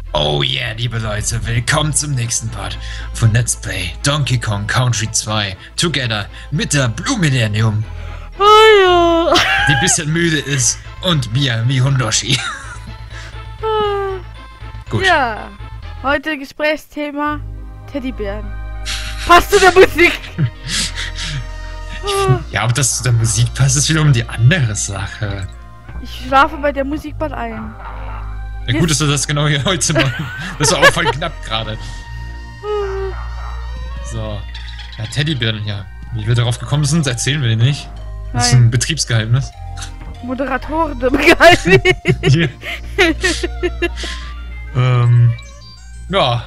Oh yeah, liebe Leute, willkommen zum nächsten Part von Let's Play Donkey Kong Country 2 Together mit der Blue Millennium, Oh ja. die ein bisschen müde ist, und mir, Mihundoshi. Gut. Ja, heute Gesprächsthema Teddybären. Passt zu der Musik. Ja, ob das zu der Musik passt, ist wiederum die andere Sache. Ich schlafe bei der Musik bald ein. Ja, gut, dass wir das genau hier heute machen. Das war auch voll knapp gerade. So. Ja, Teddybären, ja. Wie wir darauf gekommen sind, erzählen wir nicht. Das ist Nein. ein Betriebsgeheimnis. Moderatoren im Geheimnis. Hier. Ja.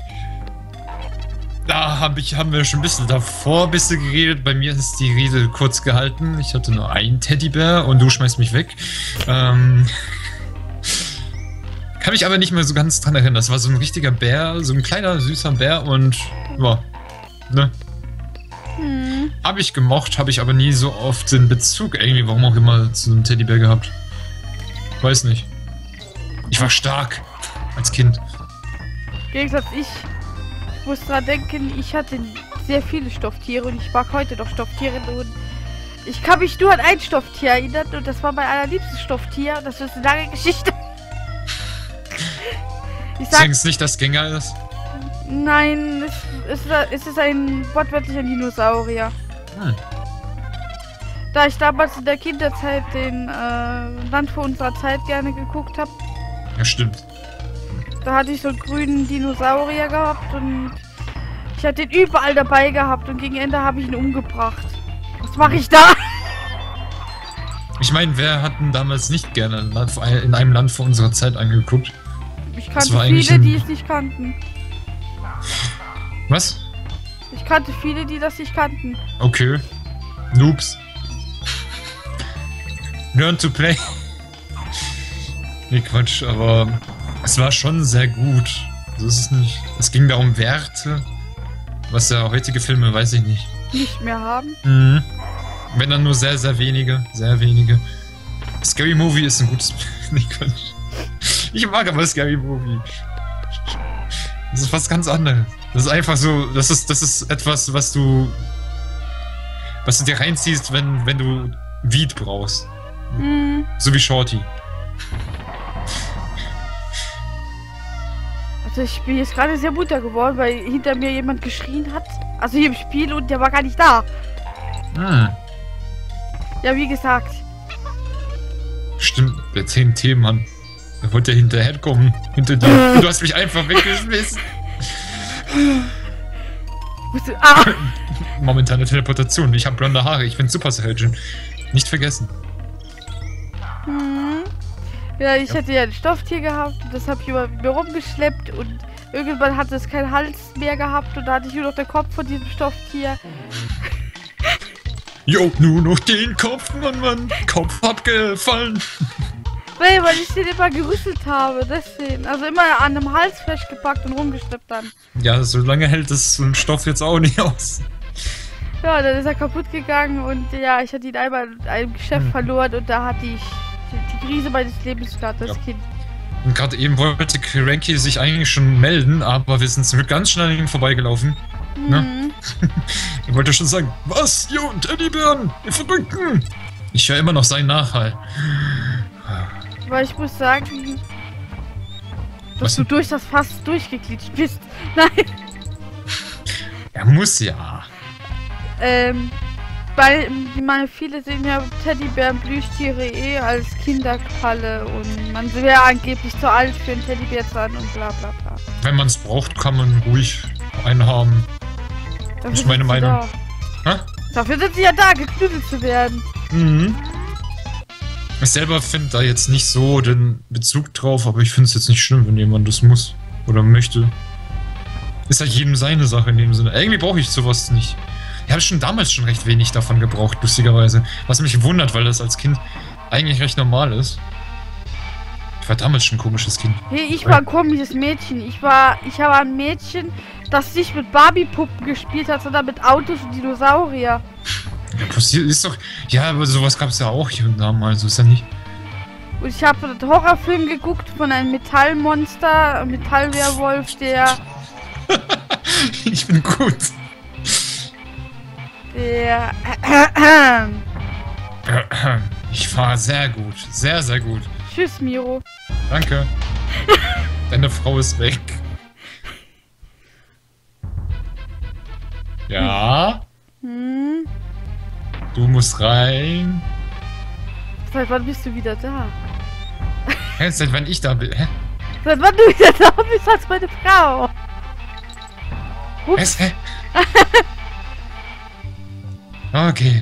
Da haben wir schon ein bisschen davor geredet. Bei mir ist die Rede kurz gehalten. Ich hatte nur einen Teddybär und du schmeißt mich weg. Kann mich aber nicht mehr so ganz dran erinnern. Das war so ein richtiger Bär, so ein kleiner, süßer Bär und ja, ne? Habe ich gemocht, habe ich aber nie so oft den Bezug irgendwie, warum auch immer, zu einem Teddybär gehabt. Weiß nicht. Ich war stark als Kind. Im Gegensatz ich muss dran denken, ich hatte sehr viele Stofftiere und ich mag heute noch Stofftiere und ich kann mich nur an ein Stofftier erinnern und das war mein allerliebstes Stofftier und das ist eine lange Geschichte. Ich sag, Sagen es nicht, dass Gänger ist? nein, es ist ein wortwörtlicher Dinosaurier. Hm. Da ich damals in der Kinderzeit den Land vor unserer Zeit gerne geguckt habe, Ja, stimmt. da hatte ich so einen grünen Dinosaurier gehabt und ich hatte den überall dabei gehabt und gegen Ende habe ich ihn umgebracht. Was mache ich da? Ich meine, wer hat denn damals nicht gerne in einem Land vor unserer Zeit angeguckt? Ich Das kannte war eigentlich viele, ein- die es nicht kannten. Was? Ich kannte viele, die das nicht kannten. Okay. Noobs. Learn to play. Nee, Quatsch, aber es war schon sehr gut. So ist es nicht. Es ging da um Werte. Was ja heutige Filme, weiß ich nicht. Nicht mehr haben. Mhm. Wenn dann nur sehr, sehr wenige. Sehr wenige. Scary Movie ist ein gutes... Nee, Quatsch. Ich mag aber Scary Movie. Das ist was ganz anderes. Das ist einfach so... Das ist etwas, was du dir reinziehst, wenn du Weed brauchst. Hm. So wie Shorty. Also ich bin jetzt gerade sehr munter geworden, weil hinter mir jemand geschrien hat. Also hier im Spiel und der war gar nicht da. Hm. Ja, wie gesagt. Stimmt, der TNT, Mann. Der wollte ja hinterherkommen. Hinter dir. Und du hast mich einfach weggeschmissen. Ah! Momentane Teleportation. Ich habe blonde Haare. Ich bin Super Saiyajin. Nicht vergessen. Hm. Ja, ich hatte ja ein Stofftier gehabt und das habe ich immer mit mir rumgeschleppt und irgendwann hatte es keinen Hals mehr gehabt und da hatte ich nur noch den Kopf von diesem Stofftier. Jo, nur noch den Kopf, Mann. Kopf abgefallen. Nee, weil ich den immer gerüsselt habe, deswegen. Also immer an einem Hals festgepackt und rumgeschleppt dann. Ja, so lange hält das so ein Stoff jetzt auch nicht aus. Ja, dann ist er kaputt gegangen und ja, ich hatte ihn einmal in einem Geschäft verloren und da hatte ich die Krise meines Lebens gehabt, das Ja. Kind. Und gerade eben wollte Cranky sich eigentlich schon melden, aber wir sind zum Glück ganz schnell an ihm vorbeigelaufen. Ne? Er wollte schon sagen, was, Jo, Teddybären, ihr Verrückten! Ich höre immer noch seinen Nachhall. Weil ich muss sagen, dass Was du denn? durch das Fass durchgeglitscht bist. Nein, Er muss ja. weil meine viele sehen ja Teddybären, Plüschtiere als Kinderfalle und man wäre angeblich zu alt für einen Teddybär sein und bla bla bla. Wenn man es braucht, kann man ruhig einen haben. Dafür Ist meine sind sie Meinung. da. Hä? Dafür sind sie ja da, geknüppelt zu werden. Mhm. Ich selber finde da jetzt nicht so den Bezug drauf, aber ich finde es jetzt nicht schlimm, wenn jemand das muss oder möchte. Ist ja jedem seine Sache in dem Sinne. Irgendwie brauche ich sowas nicht. Ich habe schon damals schon recht wenig davon gebraucht, lustigerweise. Was mich wundert, weil das als Kind eigentlich recht normal ist. Ich war damals schon ein komisches Kind. Hey, ich war ein komisches Mädchen. Ich habe ein Mädchen, das nicht mit Barbie-Puppen gespielt hat, sondern mit Autos und Dinosaurier. Ja, passiert ist doch. Ja, aber sowas gab es ja auch hier und da mal. So ist ja nicht. Und ich habe einen Horrorfilm geguckt von einem Metallmonster, einem Metallwerwolf, der... Ich bin gut. Der... Ich war sehr gut. Sehr, sehr gut. Tschüss, Miro. Danke. Deine Frau ist weg. Ja? Hm? Du musst rein. Seit wann bist du wieder da? Hä, seit wann ich da bin? Hä? Seit wann du wieder da bist als meine Frau? Was? Hä? Okay.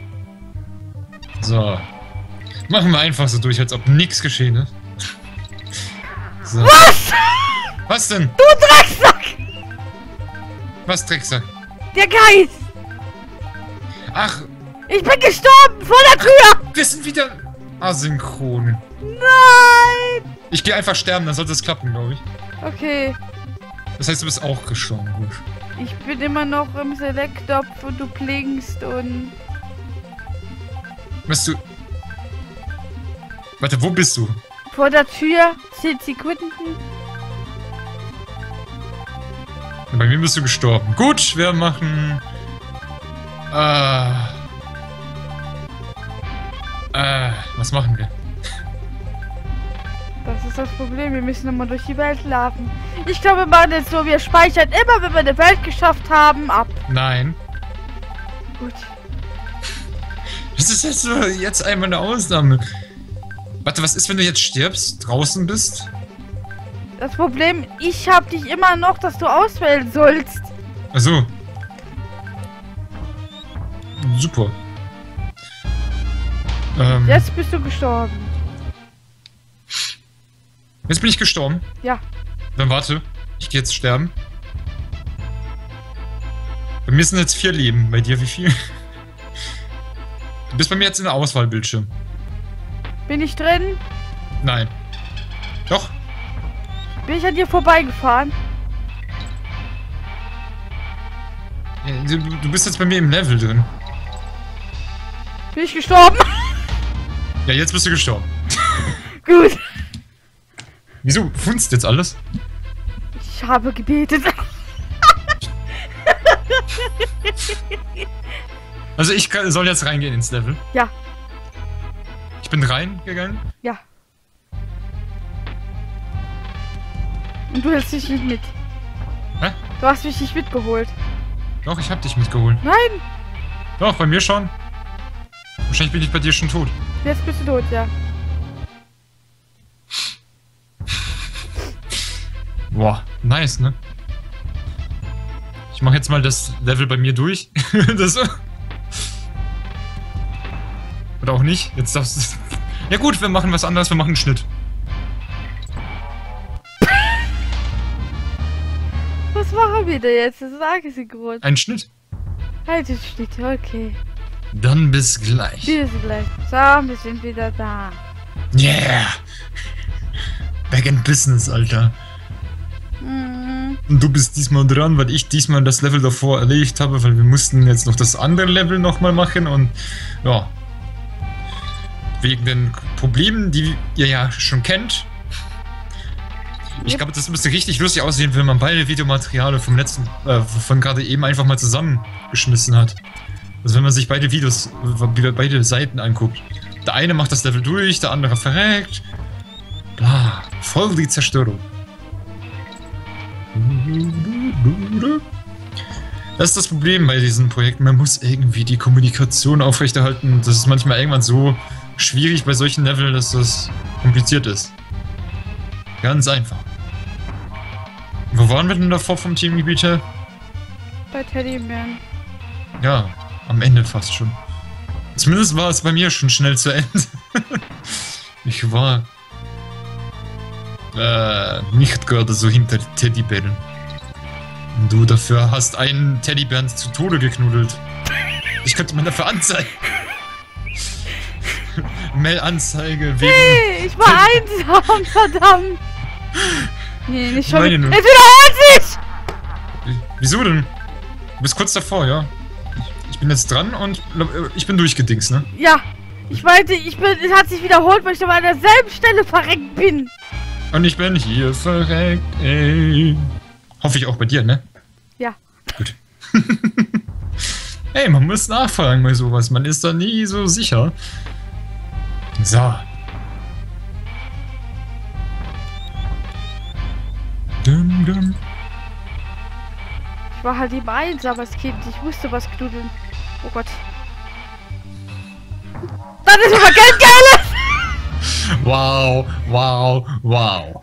So. Machen wir einfach so durch, als ob nichts geschehen ist. So. Was? Was denn? Du Drecksack! Was, Drecksack? Der Geist! Ach, Ich bin gestorben vor der Tür! wir sind wieder asynchron. Nein! Ich gehe einfach sterben, dann sollte es klappen, glaube ich. Okay, Das heißt, du bist auch gestorben. Gut. ich bin immer noch im Select-Topf und du blinkst und... Bist du... Warte, wo bist du? Vor der Tür 10 Sekunden. Bei mir bist du gestorben. Gut, wir machen... was machen wir? Das ist das Problem, wir müssen immer durch die Welt laufen. Ich glaube, wir machen jetzt so, wir speichern immer, wenn wir eine Welt geschafft haben, ab. Nein. Gut. Das ist jetzt so jetzt einmal eine Ausnahme. Warte, was ist, wenn du jetzt stirbst? Draußen bist? Das Problem, ich hab dich immer noch, dass du auswählen sollst. Achso. Super. Jetzt bist du gestorben. Jetzt bin ich gestorben. Ja. Dann warte. Ich gehe jetzt sterben. Bei mir sind jetzt 4 Leben. Bei dir wie viel? Du bist bei mir jetzt in der Auswahlbildschirm. Bin ich drin? Nein. Doch. Bin ich an dir vorbeigefahren? Du bist jetzt bei mir im Level drin. Bin ich gestorben? Ja, jetzt bist du gestorben. Gut. Wieso funzt jetzt alles? Ich habe gebetet. Also ich soll jetzt reingehen ins Level. Ja. Ich bin reingegangen. Ja. Und du hältst dich nicht mit. Hä? Du hast mich nicht mitgeholt. Doch, ich hab dich mitgeholt. Nein! Doch, bei mir schon. Wahrscheinlich bin ich bei dir schon tot. Jetzt bist du tot, ja. Boah, nice, ne? Ich mache jetzt mal das Level bei mir durch. Oder auch nicht. Jetzt darfst du... Ja gut, wir machen was anderes. Wir machen einen Schnitt. Was machen wir da jetzt? Das sage ich groß. Ein Schnitt. Halt den Schnitt, okay. Dann bis gleich. Bis gleich. So, wir sind wieder da. Yeah! Back in Business, Alter. Mhm. Und du bist diesmal dran, weil ich diesmal das Level davor erledigt habe, weil wir mussten jetzt noch das andere Level nochmal machen und ja. Wegen den Problemen, die ihr ja schon kennt. Ich glaube, das müsste richtig lustig aussehen, wenn man beide Videomaterialien vom letzten, von gerade eben einfach mal zusammengeschmissen hat. Also wenn man sich beide Videos, beide Seiten anguckt. Der eine macht das Level durch, der andere verreckt. Bla, voll die Zerstörung. Das ist das Problem bei diesen Projekten. Man muss irgendwie die Kommunikation aufrechterhalten. Das ist manchmal irgendwann so schwierig bei solchen Leveln, dass das kompliziert ist. Ganz einfach. Wo waren wir denn davor vom Teamgebiet her? Bei Teddybären. Ja, am Ende fast schon. Zumindest war es bei mir schon schnell zu Ende. Ich war nicht gerade so hinter Teddybären. Und du dafür hast einen Teddybären zu Tode geknuddelt. Ich könnte man dafür anzeigen. Mail-Anzeige wegen... Hey, ich war einsam, verdammt. Nee, nicht schon. Meine nur. Es wiederholt sich! Wieso denn? Du bist kurz davor, ja? Ich bin jetzt dran und ich bin durchgedingst, ne? Ja, Ich meinte, es hat sich wiederholt, weil ich aber an derselben Stelle verreckt bin. Und ich bin hier verreckt, ey. Hoffe ich auch bei dir, ne? Ja. Gut. Ey, man muss nachfragen bei sowas. Man ist da nie so sicher. So. Dum, dum. Ich war halt eben einsames Kind. Ich musste was knuddeln. Oh Gott. Das ist aber ganz geil! Wow, wow, wow.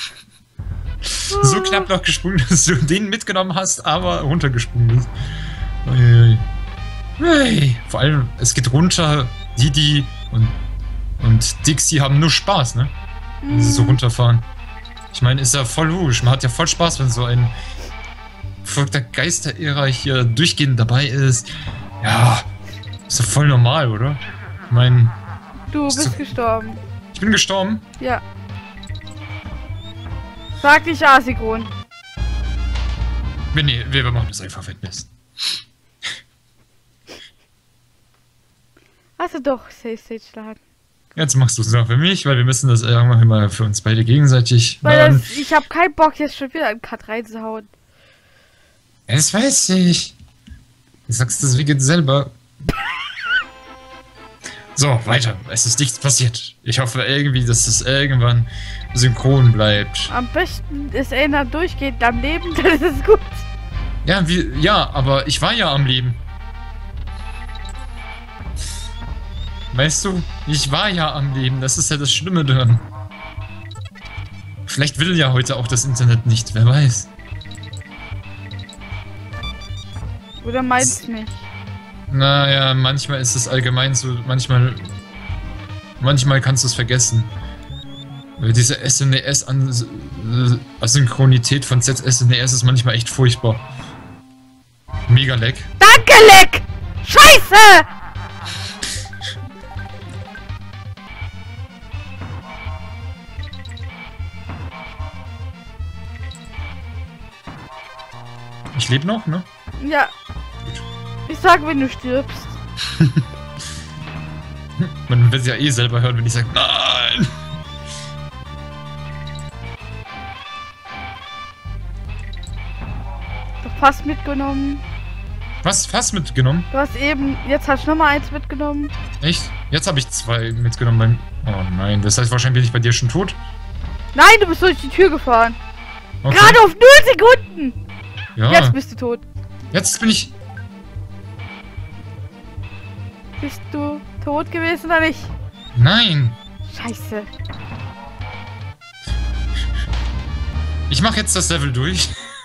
So knapp noch gesprungen, dass du den mitgenommen hast, aber runtergesprungen bist. Uiui. Hey. Vor allem, es geht runter. Didi und Dixie haben nur Spaß, ne? Wenn sie so runterfahren. Ich meine, ist ja voll logisch. Man hat ja voll Spaß, wenn so ein verrückter Geisterirrer hier durchgehend dabei ist. Ja, ist ja voll normal, oder? Ich meine... Du bist gestorben. Ich bin gestorben? Ja. Sag nicht asynchron. Nee, wir machen das einfach Fitness. Also doch, Safe Stage laden. Jetzt machst du es noch für mich, weil wir müssen das irgendwann mal für uns beide gegenseitig weil machen. ich habe keinen Bock, jetzt schon wieder einen Cut reinzuhauen. Das weiß ich. Du sagst das wie selber. So, weiter. Es ist nichts passiert. Ich hoffe irgendwie, dass es irgendwann synchron bleibt. Am besten ist einer durchgehend am Leben, dann ist es gut. Ja, ja, aber ich war ja am Leben. Weißt du, ich war ja am Leben. Das ist ja das Schlimme daran. Vielleicht will ja heute auch das Internet nicht. Wer weiß. Oder meinst du nicht? Naja, manchmal ist es allgemein so. Manchmal kannst du es vergessen. Weil diese SNES-Asynchronität von ZSNES ist manchmal echt furchtbar. Mega leck. Danke, Leck! Scheiße! Ich lebe noch, ne? Ja. Ich sag, wenn du stirbst. Man wird es ja eh selber hören, wenn ich sage, nein! Doch fast mitgenommen. Was? Fast mitgenommen? Du hast eben, jetzt hast du nochmal eins mitgenommen. Echt? Jetzt habe ich 2 mitgenommen. Oh nein, das heißt, wahrscheinlich bin ich bei dir schon tot. Nein, du bist durch die Tür gefahren. Okay. Gerade auf 0 Sekunden. Ja. Jetzt bist du tot. Jetzt bin ich... Bist du tot gewesen oder nicht? Nein! Scheiße. Ich mache jetzt das Level durch.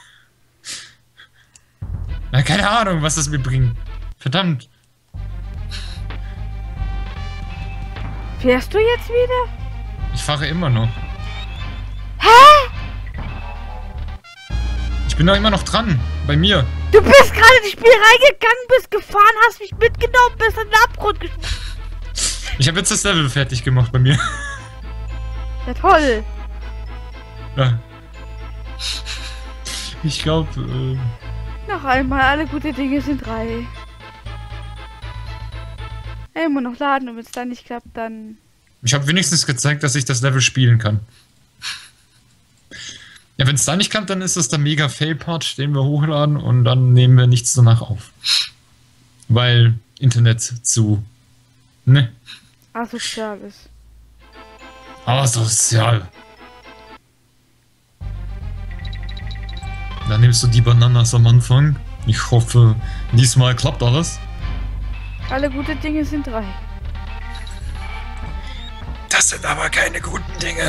Na, keine Ahnung, was das mir bringt. Verdammt. Fährst du jetzt wieder? Ich fahre immer noch. Hä? Ich bin doch immer noch dran. Bei mir. Du bist gerade ins Spiel reingegangen, bist gefahren, hast mich mitgenommen, bist in den Abgrund gesprungen. Ich habe jetzt das Level fertig gemacht bei mir. Ja, toll. Ja. Ich glaube, Noch einmal, alle gute Dinge sind 3. Immer noch laden und wenn es dann nicht klappt, dann... ich habe wenigstens gezeigt, dass ich das Level spielen kann. Ja, wenn es da nicht klappt, dann ist das der mega Fail-Part, den wir hochladen und dann nehmen wir nichts danach auf. Weil Internet zu... ne? asozial ist. Asozial. Dann nimmst du die Bananas am Anfang. Ich hoffe, diesmal klappt alles. Alle gute Dinge sind 3. Das sind aber keine guten Dinge.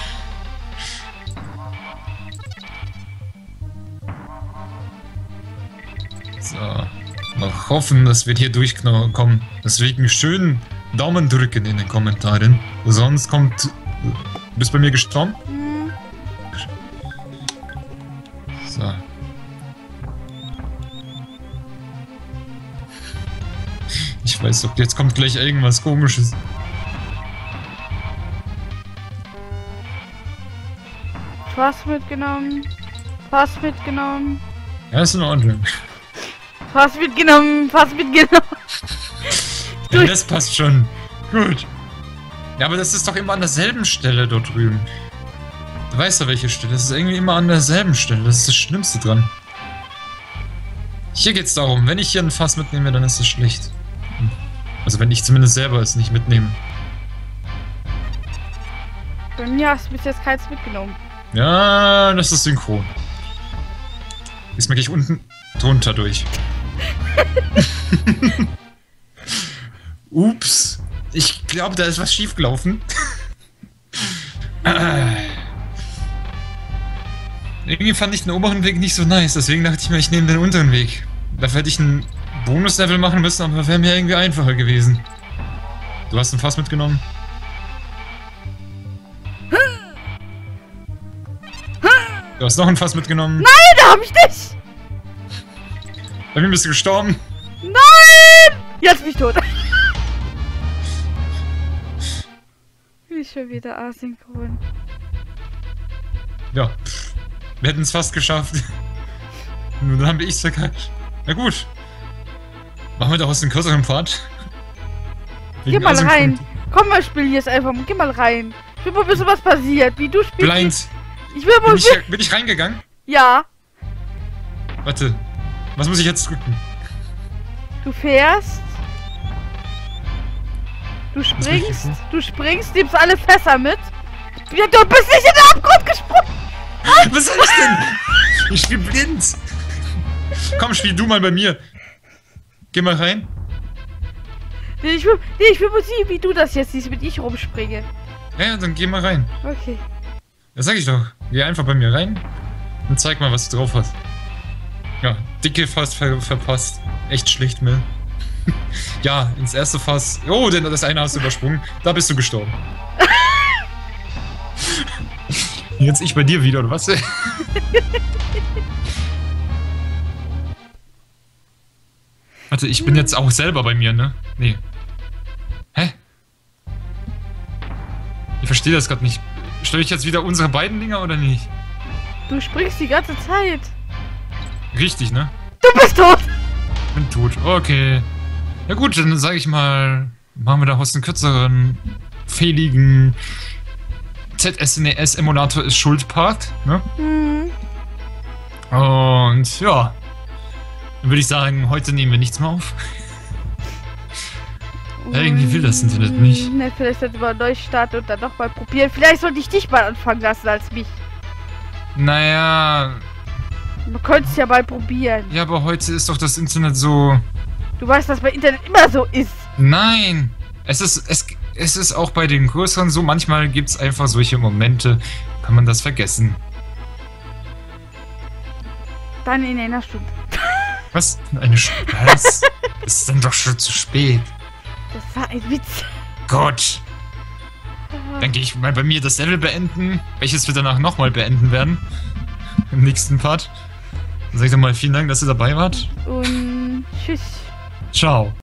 So, noch hoffen, dass wir hier durchkommen. Deswegen schön Daumen drücken in den Kommentaren. Sonst kommt... Du bist bei mir gestorben? Hm. So. Ich weiß doch, jetzt kommt gleich irgendwas Komisches. Fast mitgenommen. Fast mitgenommen. Ja, ist in Ordnung. Fast mitgenommen. Fast mitgenommen. Ja, das passt schon. Gut. Ja, aber das ist doch immer an derselben Stelle dort drüben. Du weißt ja, welche Stelle. Das ist irgendwie immer an derselben Stelle. Das ist das Schlimmste dran. Hier geht's darum, wenn ich hier ein Fass mitnehme, dann ist das schlecht. Also wenn ich zumindest selber es nicht mitnehme. Bei mir hast du bis jetzt keins mitgenommen. Ja, das ist synchron. Diesmal gehe ich unten drunter durch. Ups. Ich glaube, da ist was schiefgelaufen. Irgendwie fand ich den oberen Weg nicht so nice, deswegen dachte ich mir, ich nehme den unteren Weg. Dafür hätte ich ein Bonuslevel machen müssen, aber wäre mir irgendwie einfacher gewesen. Du hast ein Fass mitgenommen? Du hast noch ein Fass mitgenommen? Nein, da hab ich nicht! Bei mir bist du gestorben. Nein! Jetzt bin ich tot. Bin ich schon wieder asynchron. Ja. Wir hätten es fast geschafft. Nur dann haben wir es verkackt. Na gut. Machen wir daraus den kürzeren Pfad. Geh mal rein. Komm, wir spielen jetzt einfach. Geh mal rein. Ich will mal wissen, was passiert. Wie du spielst. Blind. Ich will mal bin ich reingegangen? Ja. Warte. Was muss ich jetzt drücken? Du fährst. Du springst, nimmst alle Fässer mit. Ja, du bist nicht in den Abgrund gesprungen. Was soll ich denn? Ich spiel blind. Komm, spiel du mal bei mir. Geh mal rein. Nee, ich will mal sehen, wie du das jetzt siehst, wenn ich rumspringe. Ja, dann geh mal rein. Okay. Das sag ich doch. Geh einfach bei mir rein und zeig mal, was du drauf hast. Ja, dicke Fass verpasst. Echt schlecht, Mel. Ja, ins erste Fass. Oh, denn das eine hast du übersprungen. Da bist du gestorben. Jetzt ich bei dir wieder, oder was? Warte, ich bin jetzt auch selber bei mir, ne? Nee. Hä? Ich verstehe das gerade nicht. Stelle ich jetzt wieder unsere beiden Dinger oder nicht? Du springst die ganze Zeit. Richtig, ne? Du bist tot. Bin tot. Okay. Ja gut, dann sage ich mal, machen wir daraus einen kürzeren, fehligen ZSNES-Emulator ist Schuld-Part, ne? Mhm. Und ja. Dann würde ich sagen, heute nehmen wir nichts mehr auf. Irgendwie will das Internet nicht. Ne, vielleicht sollten wir neu starten und dann nochmal probieren. Vielleicht sollte ich dich mal anfangen lassen als mich. Naja. Man könnte es ja mal probieren. Ja, aber heute ist doch das Internet so... Du weißt, dass bei Internet immer so ist. Nein. Es ist auch bei den größeren so. Manchmal gibt es einfach solche Momente, kann man das vergessen. Dann in einer Stunde. Was? Eine Stunde? Was? Es ist dann doch schon zu spät. Das war ein Witz. Gott. Dann gehe ich mal bei mir das Level beenden, welches wir danach nochmal beenden werden. Im nächsten Part. Dann sag ich doch mal vielen Dank, dass ihr dabei wart. Und tschüss. Ciao.